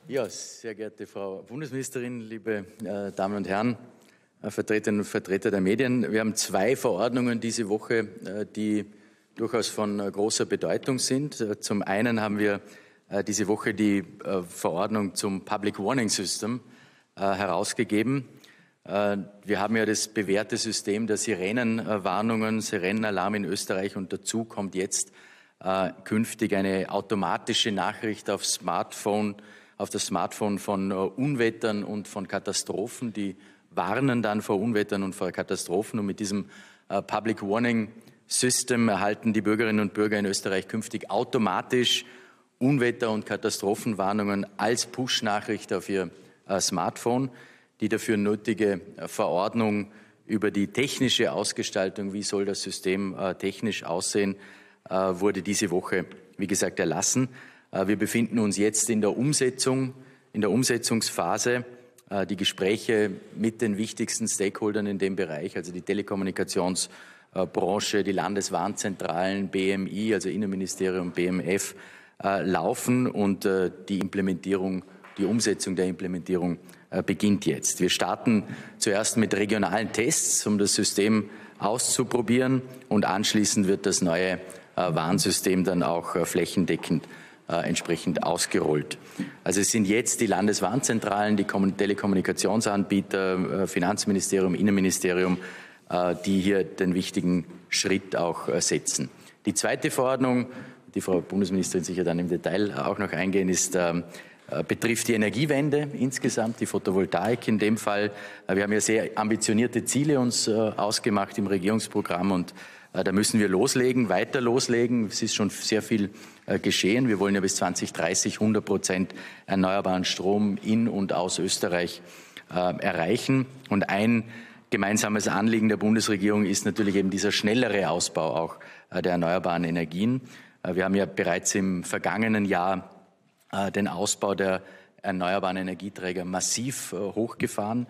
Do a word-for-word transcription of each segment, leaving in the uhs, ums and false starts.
Ja, sehr geehrte Frau Bundesministerin, liebe äh, Damen und Herren, äh, Vertreterinnen und Vertreter der Medien. Wir haben zwei Verordnungen diese Woche, äh, die durchaus von äh, großer Bedeutung sind. Äh, zum einen haben wir äh, diese Woche die äh, Verordnung zum Public Warning System äh, herausgegeben. Äh, wir haben ja das bewährte System der Sirenenwarnungen, Sirenenalarm in Österreich, und dazu kommt jetzt äh, künftig eine automatische Nachricht aufs Smartphone, auf das Smartphone von uh, Unwettern und von Katastrophen. Die warnen dann vor Unwettern und vor Katastrophen. Und mit diesem uh, Public Warning System erhalten die Bürgerinnen und Bürger in Österreich künftig automatisch Unwetter- und Katastrophenwarnungen als Push-Nachricht auf ihr uh, Smartphone. Die dafür nötige uh, Verordnung über die technische Ausgestaltung, wie soll das System uh, technisch aussehen, uh, wurde diese Woche, wie gesagt, erlassen. Wir befinden uns jetzt in der Umsetzung, in der Umsetzungsphase. Die Gespräche mit den wichtigsten Stakeholdern in dem Bereich, also die Telekommunikationsbranche, die Landeswarnzentralen, B M I, also Innenministerium, B M F, laufen, und die Implementierung, die Umsetzung der Implementierung beginnt jetzt. Wir starten zuerst mit regionalen Tests, um das System auszuprobieren, und anschließend wird das neue Warnsystem dann auch flächendeckend Äh, entsprechend ausgerollt. Also es sind jetzt die Landeswarnzentralen, die Telekommunikationsanbieter, äh, Finanzministerium, Innenministerium, äh, die hier den wichtigen Schritt auch äh, setzen. Die zweite Verordnung, die Frau Bundesministerin sicher dann im Detail auch noch eingehen, ist, äh, betrifft die Energiewende insgesamt, die Photovoltaik in dem Fall. Äh, wir haben ja sehr ambitionierte Ziele uns äh, ausgemacht im Regierungsprogramm, und da müssen wir loslegen, weiter loslegen. Es ist schon sehr viel äh, geschehen. Wir wollen ja bis zwanzig dreißig hundert Prozent erneuerbaren Strom in und aus Österreich äh, erreichen. Und ein gemeinsames Anliegen der Bundesregierung ist natürlich eben dieser schnellere Ausbau auch äh, der erneuerbaren Energien. Äh, wir haben ja bereits im vergangenen Jahr äh, den Ausbau der erneuerbaren Energieträger massiv äh, hochgefahren.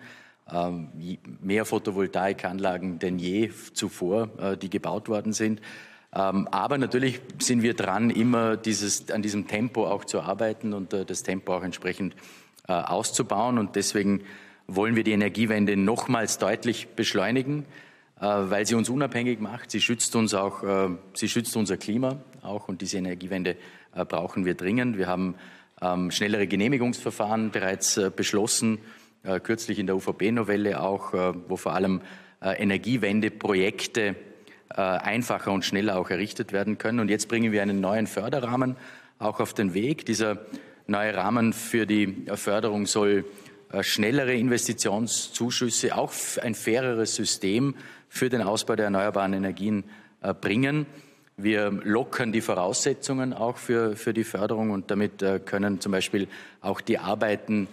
Mehr Photovoltaikanlagen denn je zuvor, die gebaut worden sind. Aber natürlich sind wir dran, immer dieses, an diesem Tempo auch zu arbeiten und das Tempo auch entsprechend auszubauen. Und deswegen wollen wir die Energiewende nochmals deutlich beschleunigen, weil sie uns unabhängig macht. Sie schützt uns auch, sie schützt unser Klima auch, und diese Energiewende brauchen wir dringend. Wir haben schnellere Genehmigungsverfahren bereits beschlossen, kürzlich in der U V B-Novelle auch, wo vor allem Energiewendeprojekte einfacher und schneller auch errichtet werden können. Und jetzt bringen wir einen neuen Förderrahmen auch auf den Weg. Dieser neue Rahmen für die Förderung soll schnellere Investitionszuschüsse, auch ein faireres System für den Ausbau der erneuerbaren Energien bringen. Wir lockern die Voraussetzungen auch für, für die Förderung, und damit können zum Beispiel auch die Arbeiten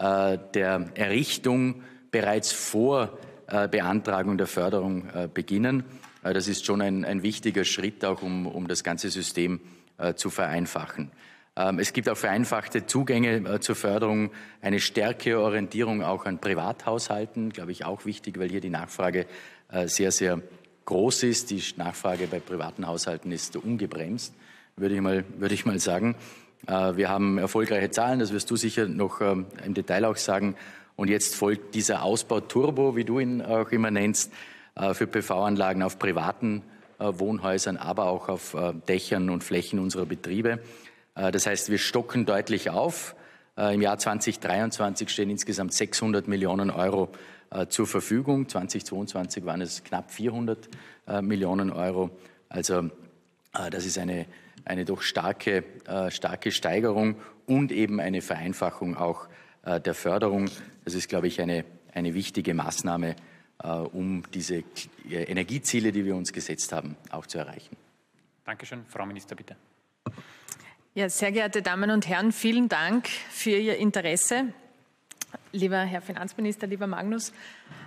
der Errichtung bereits vor Beantragung der Förderung beginnen. Das ist schon ein, ein wichtiger Schritt, auch um, um das ganze System zu vereinfachen. Es gibt auch vereinfachte Zugänge zur Förderung, eine stärkere Orientierung auch an Privathaushalten, glaube ich, auch wichtig, weil hier die Nachfrage sehr, sehr groß ist. Die Nachfrage bei privaten Haushalten ist ungebremst, würde ich mal, würde ich mal sagen. Wir haben erfolgreiche Zahlen, das wirst du sicher noch im Detail auch sagen. Und jetzt folgt dieser Ausbau-Turbo, wie du ihn auch immer nennst, für P V-Anlagen auf privaten Wohnhäusern, aber auch auf Dächern und Flächen unserer Betriebe. Das heißt, wir stocken deutlich auf. Im Jahr zwanzig dreiundzwanzig stehen insgesamt sechshundert Millionen Euro zur Verfügung. zwanzig zweiundzwanzig waren es knapp vierhundert Millionen Euro. Also das ist eine eine doch starke, äh, starke Steigerung und eben eine Vereinfachung auch äh, der Förderung. Das ist, glaube ich, eine, eine wichtige Maßnahme, äh, um diese Energieziele, die wir uns gesetzt haben, auch zu erreichen. Dankeschön. Frau Minister, bitte. Ja, sehr geehrte Damen und Herren, vielen Dank für Ihr Interesse. Lieber Herr Finanzminister, lieber Magnus,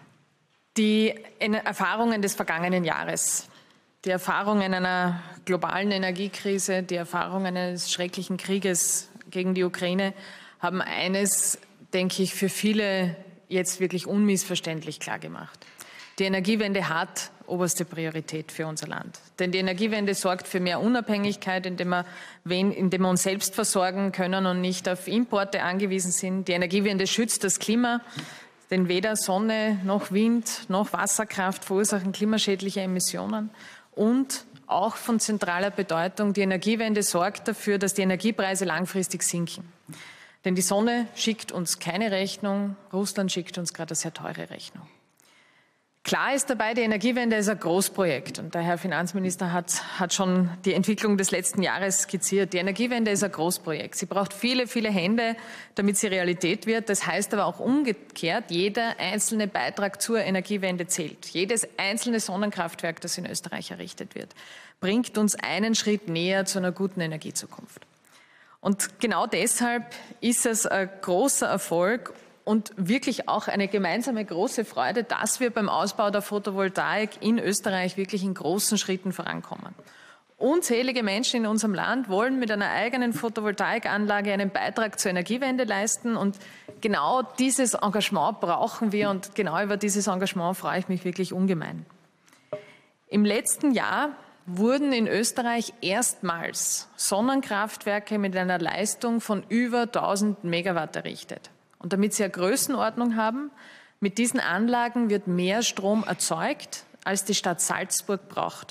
die Erfahrungen des vergangenen Jahres, die Erfahrungen einer globalen Energiekrise, die Erfahrungen eines schrecklichen Krieges gegen die Ukraine haben eines, denke ich, für viele jetzt wirklich unmissverständlich klar gemacht. Die Energiewende hat oberste Priorität für unser Land. Denn die Energiewende sorgt für mehr Unabhängigkeit, indem wir, indem wir uns selbst versorgen können und nicht auf Importe angewiesen sind. Die Energiewende schützt das Klima, denn weder Sonne noch Wind noch Wasserkraft verursachen klimaschädliche Emissionen. Und auch von zentraler Bedeutung, die Energiewende sorgt dafür, dass die Energiepreise langfristig sinken. Denn die Sonne schickt uns keine Rechnung, Russland schickt uns gerade eine sehr teure Rechnung. Klar ist dabei, die Energiewende ist ein Großprojekt und der Herr Finanzminister hat, hat schon die Entwicklung des letzten Jahres skizziert. Die Energiewende ist ein Großprojekt. Sie braucht viele, viele Hände, damit sie Realität wird. Das heißt aber auch umgekehrt, jeder einzelne Beitrag zur Energiewende zählt. Jedes einzelne Sonnenkraftwerk, das in Österreich errichtet wird, bringt uns einen Schritt näher zu einer guten Energiezukunft. Und genau deshalb ist es ein großer Erfolg und wirklich auch eine gemeinsame große Freude, dass wir beim Ausbau der Photovoltaik in Österreich wirklich in großen Schritten vorankommen. Unzählige Menschen in unserem Land wollen mit einer eigenen Photovoltaikanlage einen Beitrag zur Energiewende leisten. Und genau dieses Engagement brauchen wir und genau über dieses Engagement freue ich mich wirklich ungemein. Im letzten Jahr wurden in Österreich erstmals Sonnenkraftwerke mit einer Leistung von über tausend Megawatt errichtet. Und damit Sie eine Größenordnung haben, mit diesen Anlagen wird mehr Strom erzeugt, als die Stadt Salzburg braucht.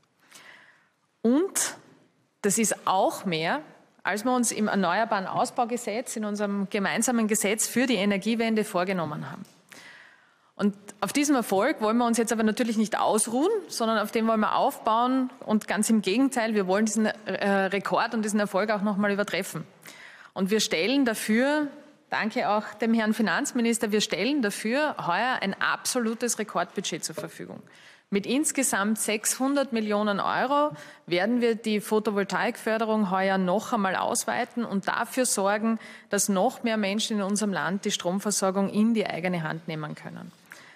Und das ist auch mehr, als wir uns im Erneuerbaren Ausbaugesetz, in unserem gemeinsamen Gesetz für die Energiewende vorgenommen haben. Und auf diesem Erfolg wollen wir uns jetzt aber natürlich nicht ausruhen, sondern auf dem wollen wir aufbauen und ganz im Gegenteil, wir wollen diesen äh, Rekord und diesen Erfolg auch noch mal übertreffen. Und wir stellen dafür, danke auch dem Herrn Finanzminister, wir stellen dafür heuer ein absolutes Rekordbudget zur Verfügung. Mit insgesamt sechshundert Millionen Euro werden wir die Photovoltaikförderung heuer noch einmal ausweiten und dafür sorgen, dass noch mehr Menschen in unserem Land die Stromversorgung in die eigene Hand nehmen können.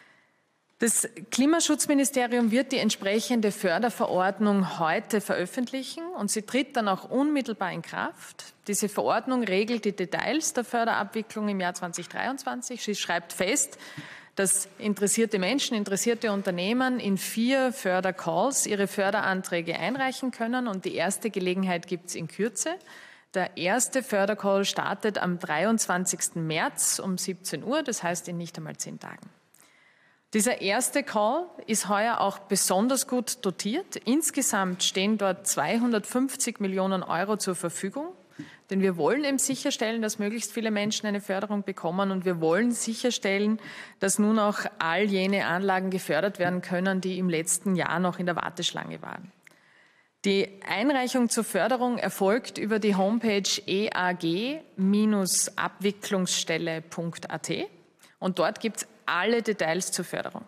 Das Klimaschutzministerium wird die entsprechende Förderverordnung heute veröffentlichen und sie tritt dann auch unmittelbar in Kraft. Diese Verordnung regelt die Details der Förderabwicklung im Jahr zweitausenddreiundzwanzig. Sie schreibt fest, dass interessierte Menschen, interessierte Unternehmen in vier Fördercalls ihre Förderanträge einreichen können und die erste Gelegenheit gibt es in Kürze. Der erste Fördercall startet am dreiundzwanzigsten März um siebzehn Uhr, das heißt in nicht einmal zehn Tagen. Dieser erste Call ist heuer auch besonders gut dotiert. Insgesamt stehen dort zweihundertfünfzig Millionen Euro zur Verfügung. Denn wir wollen eben sicherstellen, dass möglichst viele Menschen eine Förderung bekommen und wir wollen sicherstellen, dass nun auch all jene Anlagen gefördert werden können, die im letzten Jahr noch in der Warteschlange waren. Die Einreichung zur Förderung erfolgt über die Homepage e a g Abwicklungsstelle punkt a t und dort gibt es alle Details zur Förderung.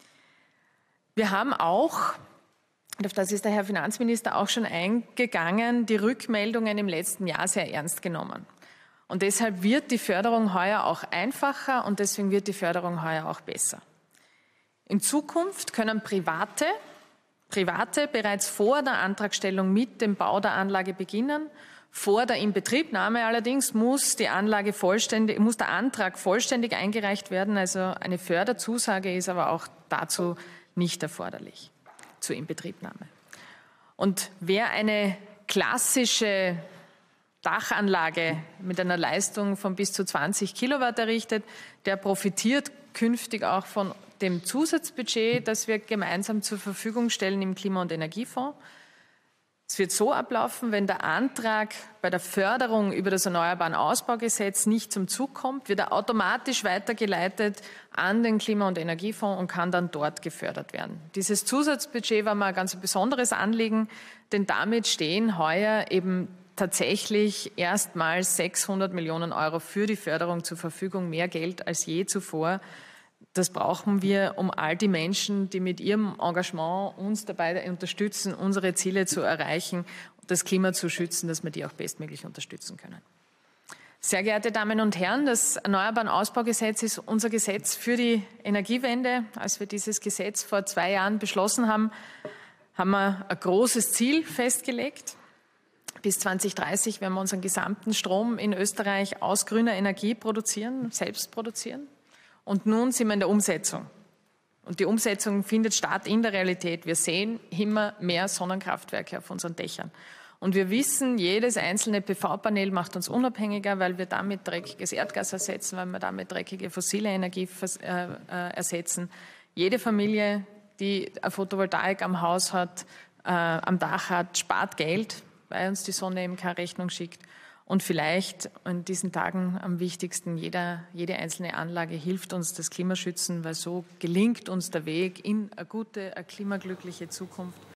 Wir haben auch, und auf das ist der Herr Finanzminister auch schon eingegangen, die Rückmeldungen im letzten Jahr sehr ernst genommen. Und deshalb wird die Förderung heuer auch einfacher und deswegen wird die Förderung heuer auch besser. In Zukunft können Private, Private bereits vor der Antragstellung mit dem Bau der Anlage beginnen. Vor der Inbetriebnahme allerdings muss, die Anlage vollständig, muss der Antrag vollständig eingereicht werden. Also eine Förderzusage ist aber auch dazu nicht erforderlich zur Inbetriebnahme. Und wer eine klassische Dachanlage mit einer Leistung von bis zu zwanzig Kilowatt errichtet, der profitiert künftig auch von dem Zusatzbudget, das wir gemeinsam zur Verfügung stellen im Klima- und Energiefonds. Es wird so ablaufen, wenn der Antrag bei der Förderung über das Erneuerbaren Ausbaugesetz nicht zum Zug kommt, wird er automatisch weitergeleitet an den Klima- und Energiefonds und kann dann dort gefördert werden. Dieses Zusatzbudget war mal ein ganz besonderes Anliegen, denn damit stehen heuer eben tatsächlich erstmals sechshundert Millionen Euro für die Förderung zur Verfügung, mehr Geld als je zuvor. Das brauchen wir, um all die Menschen, die mit ihrem Engagement uns dabei unterstützen, unsere Ziele zu erreichen, das Klima zu schützen, dass wir die auch bestmöglich unterstützen können. Sehr geehrte Damen und Herren, das Erneuerbaren Ausbaugesetz ist unser Gesetz für die Energiewende. Als wir dieses Gesetz vor zwei Jahren beschlossen haben, haben wir ein großes Ziel festgelegt. Bis zweitausenddreißig werden wir unseren gesamten Strom in Österreich aus grüner Energie produzieren, selbst produzieren. Und nun sind wir in der Umsetzung. Und die Umsetzung findet statt in der Realität. Wir sehen immer mehr Sonnenkraftwerke auf unseren Dächern. Und wir wissen, jedes einzelne P V-Panel macht uns unabhängiger, weil wir damit dreckiges Erdgas ersetzen, weil wir damit dreckige fossile Energie äh, äh, ersetzen. Jede Familie, die eine Photovoltaik am Haus hat, äh, am Dach hat, spart Geld, weil uns die Sonne eben keine Rechnung schickt. Und vielleicht in diesen Tagen am wichtigsten, jeder, jede einzelne Anlage hilft uns das Klimaschützen, weil so gelingt uns der Weg in eine gute, eine klimaglückliche Zukunft.